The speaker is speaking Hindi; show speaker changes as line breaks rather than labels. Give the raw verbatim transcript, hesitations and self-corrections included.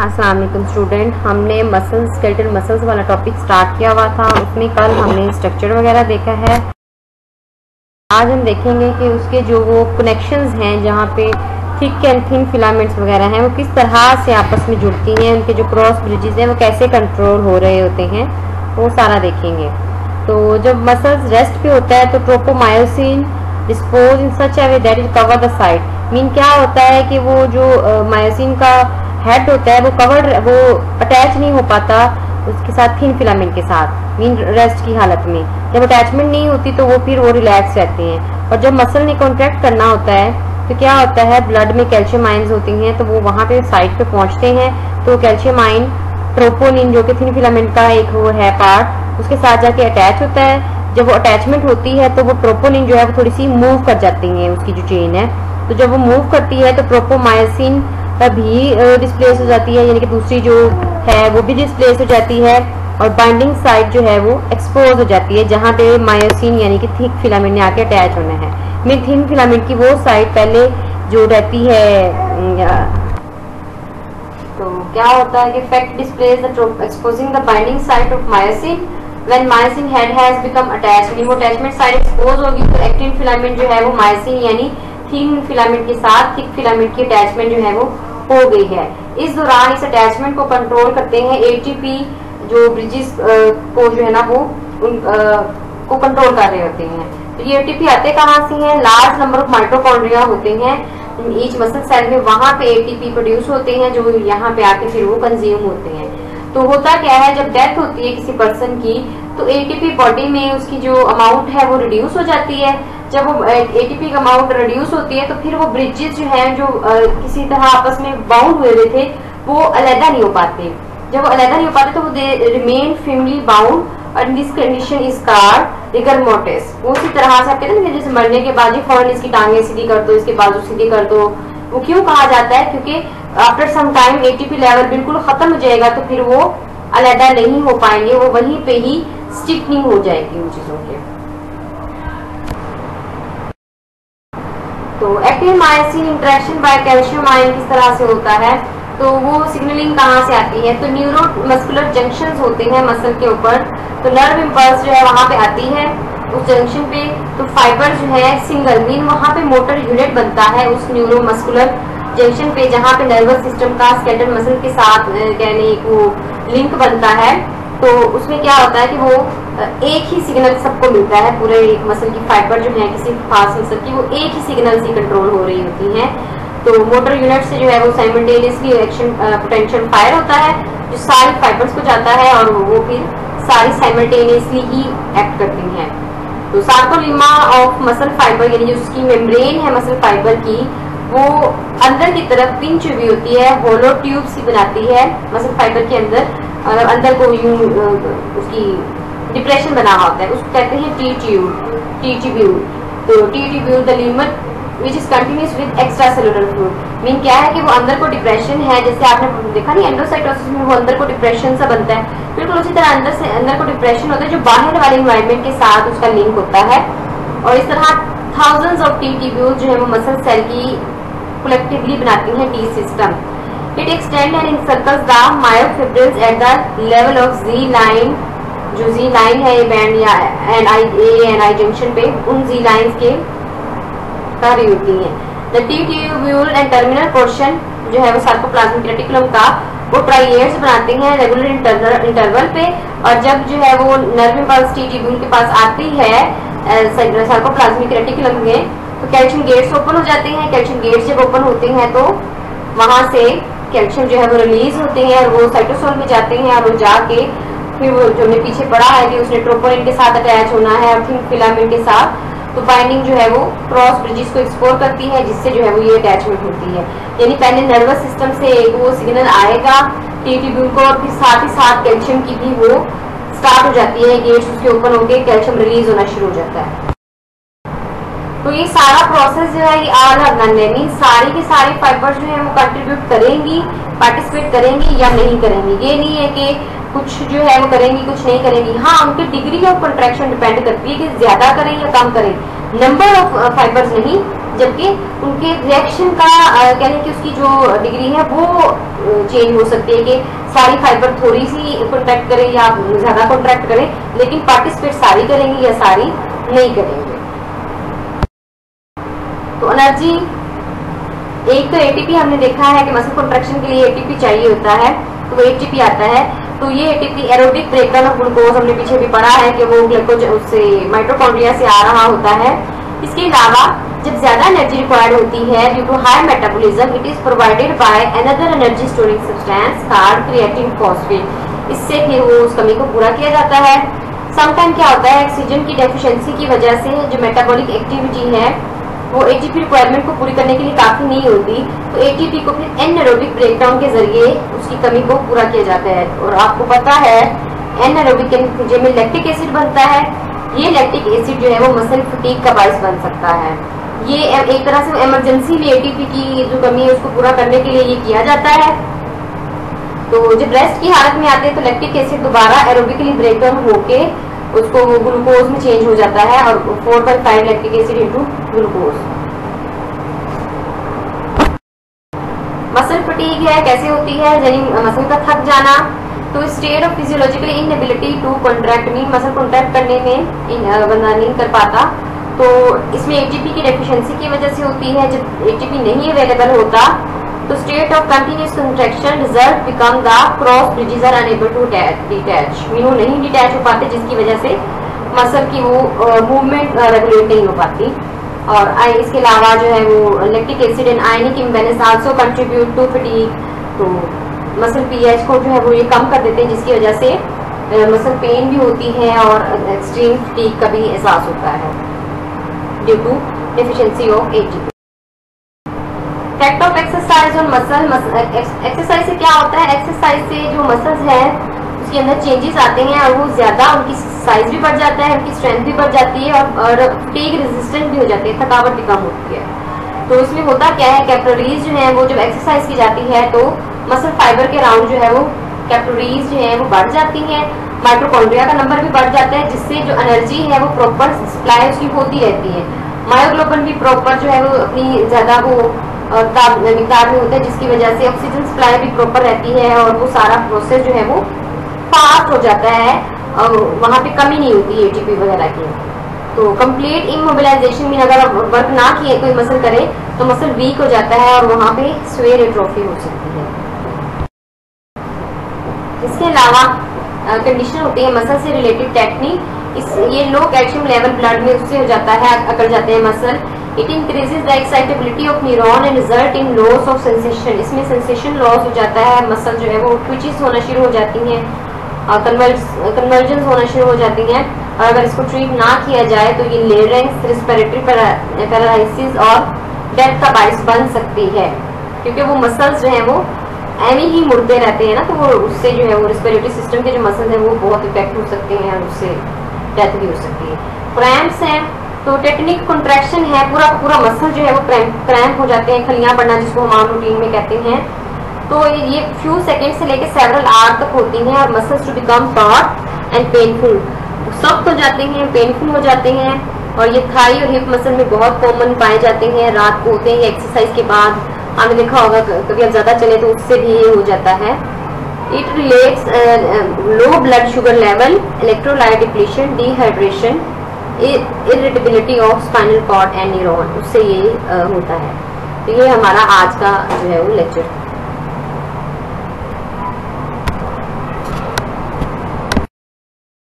अस्सलाम वालेकुम स्टूडेंट, हमने मसल्स स्केलेटल मसल्स वाला टॉपिक स्टार्ट किया हुआ था। उसमें कल हमने स्ट्रक्चर वगैरह देखा है। आज हम देखेंगे कि उसके जो वो कनेक्शंस हैं, जहाँ पे थिक एंड थिन फिलामेंट्स वगैरह हैं, वो किस तरह से आपस में जुड़ती हैं, उनके जो क्रॉस ब्रिजेस हैं वो कैसे कंट्रोल हो रहे होते हैं, वो सारा देखेंगे। तो जब मसल्स रेस्ट पे होता है तो tropomyosin dispose in such a way that is cover the side. Mean क्या होता है कि वो जो मायोसिन का हेड होता है वो कवर्ड, वो अटैच नहीं हो पाता उसके साथ थिन फिलामेंट के साथ, मीन रेस्ट की हालत में। जब अटैचमेंट नहीं होती तो वो फिर वो रिलैक्स रहते हैं। और जब मसल ने कॉन्ट्रैक्ट करना होता है तो क्या होता है, ब्लड में कैल्शियम आयंस होती हैं, तो वो वहाँ पे साइड पे पहुँचते हैं। तो कैल्शियम आयन ट्रोपोनिन जो कि थिन फिलामेंट का एक वो है पार्ट, उसके साथ जाके अटैच होता है। जब वो अटैचमेंट होती है तो वो ट्रोपोनिन जो है वो थोड़ी सी मूव कर जाती है, उसकी जो चेन है। तो जब वो मूव करती है तो ट्रोपोमायोसिन भी डिस्प्लेस हो जाती है, यानी कि दूसरी जो है वो भी डिस्प्लेस हो जाती है। और बाइंडिंग साइड जो है वो एक्सपोज हो जाती है, जहाँ पे मायोसिन यानी कि थिक फिलामेंट ने आके अटैच होना है। में थिन फिलामेंट की वो साइड पहले जो रहती है, तो क्या होता है कि fact displace the exposing the binding side of myosin when myosin head has become attached. वो अटैचमेंट साइड एक्सपोज होगी तो एक्टिन फिलामेंट जो है वो मायोसिन यानी थिन फिलामेंट के साथ थिक फिलामेंट की अटैचमेंट जो है वो हो गई है। इस दौरान इस अटैचमेंट को कंट्रोल करते हैं एटीपी जो ब्रिजेस को जो है ना वो उन आ, को कंट्रोल कर रहे होते हैं। तो ये एटीपी आते कहाँ से हैं? लार्ज नंबर ऑफ माइटोकॉन्ड्रिया होते हैं ईच मसल सेल में, वहां पे एटीपी प्रोड्यूस होते हैं जो यहाँ पे आके फिर वो कंज्यूम होते हैं। तो होता क्या है, जब डेथ होती है किसी पर्सन की तो एटीपी बॉडी में उसकी जो अमाउंट है वो रिड्यूस हो जाती है। जब वो एटीपी का अमाउंट रिड्यूस होती है तो फिर वो ब्रिजेस जो हैं जो आ, किसी तरह आपस में बाउंड हुए हुए थे वो अलहदा नहीं हो पाते। जब वो अलहदा नहीं हो पाते तो वो दे रिमेन फर्मली बाउंड और this condition is called rigor mortis. वो उसी तरह से आप कहते हैं ना, जैसे मरने के बाद ही फौरन इसकी टांगे सीधी कर दो, इसके बाजू सीधी कर दो। वो क्यों कहा जाता है? क्योंकि after some time ATP level बिल्कुल खत्म हो जाएगा तो फिर वो अलहदा नहीं हो पाएंगे, वो वहीं पे ही स्टिकनिंग हो जाएगी उन चीजों के। तो actin myosin interaction by calcium ion किस तरह से होता है? तो वो सिग्नलिंग कहाँ से आती है? तो न्यूरो मस्कुलर जंक्शंस होते हैं मसल के ऊपर, तो नर्व इम्पल्स जो है वहां पे आती है उस जंक्शन पे। तो फाइबर जो है सिंगल मीन वहां पे मोटर यूनिट बनता है उस न्यूरो मस्कुलर जंक्शन पे, जहाँ पे नर्वस सिस्टम का स्केलेटल मसल के साथ यानी वो लिंक बनता है। तो उसमें क्या होता है कि वो एक ही सिग्नल सबको मिलता है, पूरे एक मसल की फाइबर जो है किसी खास मसल की वो एक ही सिग्नल से कंट्रोल हो रही होती हैं। तो मोटर यूनिट से जो है वो साइमल्टेनियसली एक्शन पोटेंशियल फायर होता है जो सारी फाइबर्स को जाता है और वो फिर सारी साइमल्टेनियसली ही एक्ट करती हैं। तो सार्कोलिमा ऑफ मसल फाइबर यानी जो उसकी मेम्ब्रेन है मसल फाइबर की, वो अंदर की तरफ पिंच हुई होती है, होलो ट्यूब सी बनाती है मसल फाइबर के अंदर, और अंदर को यूं उसकी डिप्रेशन बना होता है, उसको कहते हैं टी ट्यूब, टी ट्यूब्यूल। तो T tubule the limit which is continuous with extracellular fluid. Mean क्या है कि वो अंदर को डिप्रेशन है, जैसे आपने देखा नहीं एंडोसाइटोसिस में वो अंदर को डिप्रेशन सा बनता है, बिल्कुल उसी तरह अंदर से अंदर को डिप्रेशन होता है जो बाहर वाले एनवायरनमेंट के साथ उसका लिंक होता है। और इस तरह थाउजेंड्स ऑफ टी ट्यूब्यूल जो है वो मसल सेल की कलेक्टिवली बनाती हैं T system. It extend and encircles the myofibrils at the level of G line, जो जी लाइन है बैंड या and I A and I junction पे, उन जी लाइंस के कार्य होती हैं। The T tubule and terminal portion जो है वो सार्कोप्लाज्मिक रेटिकुलम का वो ट्राइएड्स बनाते हैं रेगुलर इंटरवल इंटरवल पे। और जब जो है वो नर्व इम्पल्स टी ट्यूब्यूल के पास आती है सार्कोप्लाज्मिक रेटिकुलम में, तो कैल्शियम गेट्स ओपन हो जाते हैं। कैल्शियम गेट्स जब ओपन होते हैं तो वहां से कैल्शियम जो है वो रिलीज होते हैं और वो साइटोसोल में जाते हैं, और वो जाके फिर वो जो हमने पीछे पढ़ा है कि उसने ट्रोपोनिन के साथ अटैच होना है और थिन फिलामेंट के साथ, तो बाइंडिंग जो है वो क्रॉस ब्रिजेस को एक्सप्लोर करती है, जिससे जो है वो ये अटैचमेंट होती है। यानी पहले नर्वस सिस्टम से एक वो सिग्नल आएगा टी ट्यूब्यूल को, और फिर साथ ही साथ कैल्शियम की भी वो स्टार्ट हो जाती है, गेट्स उसके ओपन होकर कैल्शियम रिलीज होना शुरू हो जाता है। तो ये सारा प्रोसेस जो है ये आल और नन है, सारी की सारी फाइबर्स जो है वो कंट्रीब्यूट करेंगी, पार्टिसिपेट करेंगी या नहीं करेंगी। ये नहीं है कि कुछ जो है वो करेंगी कुछ नहीं करेंगी। हाँ, उनकी डिग्री ऑफ कंट्रैक्शन डिपेंड करती है कि ज्यादा करें या कम करें। नंबर ऑफ फाइबर्स नहीं, जबकि उनके रिएक्शन का कहने की उसकी जो डिग्री है वो चेंज हो सकती है कि सारी फाइबर थोड़ी सी कॉन्ट्रैक्ट करें या ज्यादा कॉन्ट्रैक्ट करें, लेकिन पार्टिसिपेट सारी करेंगे या सारी नहीं करेंगे। तो एनर्जी, एक तो एटीपी हमने देखा है कि मसल कॉन्ट्रैक्शन के लिए एटीपी चाहिए होता है, तो वो एटीपी आता है। तो ये ATP aerobic breakdown of glucose हमने पीछे भी पढ़ा है कि वो ग्लूकोज उससे माइटोकॉन्ड्रिया से आ रहा होता है। इसके अलावा जब ज्यादा एनर्जी रिक्वायर्ड होती है due to high metabolism, it is provided by another energy storing substance called creatine phosphate. इससे फिर वो उस कमी को पूरा किया जाता है। समटाइम क्या होता है, ऑक्सीजन की डेफिशिएंसी की वजह से जो मेटाबॉलिक एक्टिविटी है वो एटीपी रिक्वायरमेंट को पूरी करने के लिए काफी नहीं होती, तो एटीपी को फिर एनारोबिक ब्रेकडाउन के जरिए उसकी कमी को पूरा किया जाता है। और आपको पता है एनारोबिक के नतीजे में लैक्टिक एसिड बनता है। ये लैक्टिक एसिड जो है वो मसल फटीग का बायस बन सकता है। ये एक तरह से इमरजेंसी में एटीपी की जो कमी है उसको पूरा करने के लिए ये किया जाता है। तो जब रेस्ट की हालत में आते हैं तो लैक्टिक एसिड दोबारा एरोबिकली ब्रेकडाउन होके उसको ग्लूकोज में चेंज हो जाता है और four point five lactic acid into glucose. Muscle fatigue है, कैसे होती है, यानी मसल का थक जाना। तो state of physiologically inability to contract, mean muscle contract करने में बंदा नहीं कर पाता, तो इसमें एटीपी की डेफिशिएंसी की वजह से होती है। जब एटीपी नहीं अवेलेबल होता तो state of continuous contraction result become the cross bridges are unable to detach, mean वो नहीं डिटैच हो पाते, जिसकी वजह से मसल की वो मूवमेंट रेगुलेट नहीं हो पाती। और इसके अलावा जो है वो lactic acid and ionic imbalance also contribute to fatigue. तो मसल पीएच को जो है वो ये कम कर देते हैं, जिसकी वजह से मसल पेन भी होती है और एक्सट्रीम फटीग का भी एहसास होता है due to deficiency of ATP. Effect of exercise on muscle, exercise से क्या होता है, एक्सरसाइज से जो मसल्स है उसके अंदर चेंजेस आते हैं और वो ज्यादा उनकी साइज भी बढ़ जाता है, उनकी स्ट्रेंथ भी बढ़ जाती है और, और फटीग रेजिस्टेंट भी हो जाती है, थकावट भी कम होती है। तो इसमें होता क्या है, कैपिलरीज जो है वो जब एक्सरसाइज की जाती है तो मसल फाइबर के राउंड जो है वो कैपिलरीज जो है वो बढ़ जाती है, माइटोकॉन्ड्रिया का नंबर भी बढ़ जाता है, जिससे जो एनर्जी है वो प्रॉपर सप्लाई उसकी होती रहती है। मायोग्लोबिन भी प्रॉपर जो है वो अपनी ज्यादा वो मिकदार में होता है, जिसकी वजह से ऑक्सीजन सप्लाई भी प्रॉपर रहती है और वो सारा प्रोसेस जो है वो फास्ट हो जाता है और वहाँ पे कमी नहीं होती एटीपी वगैरह की। तो कंप्लीट इमोबिलाइजेशन में अगर वर्क ना किए कोई मसल करे तो मसल वीक हो जाता है और वहाँ पे स्वेयर एट्रोफी हो सकती है। इसके अलावा कंडीशन होती है मसल से रिलेटेड टेक्निक, इस ये लो कैल्शियम लेवल ब्लड में उससे हो जाता है, अकड़ जाते हैं muscle. It increases the excitability of neuron and result in loss of sensation, इसमें सेंसेशन लॉस हो जाता है, मसल जो है वो ट्विचेस होना शुरू हो जाती हैं, कन्वर्जन होना शुरू हो जाती हैं। और अगर इसको ट्रीट ना किया जाए तो ये लेरेंस, रिस्पिरेटरी पैरालिसिस और डेथ का बाइस बन सकती है, क्योंकि वो मसल्स जो हैं वो ऐसे ही मुड़ते रहते हैं ना, तो वो उससे जो है वो रिस्पिरेटरी सिस्टम के जो मसल्स हैं वो बहुत इफेक्ट हो सकते हैं और उससे डेथ भी हो सकती है। क्रैम्प्स हैं, तो टेक्निक कॉन्ट्रैक्शन है, पूरा पूरा मसल जो है वो क्रैम्प हो जाते हैं, खलियां बढ़ना जिसको हम आम रूटीन में कहते हैं। तो ये फ्यू सेकंड से लेकर सेवरल आवर तक होती हैं और muscles to become taut and painful, सख्त हो जाते हैं, पेनफुल हो जाते हैं। और ये थाई और हिप मसल में बहुत कॉमन पाए जाते हैं, रात को होते हैं एक्सरसाइज के बाद, आपने देखा होगा कभी आप ज्यादा चले तो उससे भी ये हो जाता है। It relates low blood sugar level, electrolyte depletion, dehydration, irritability of spinal cord and neuron, उससे ये uh, होता है। तो ये हमारा आज का जो है वो लेक्चर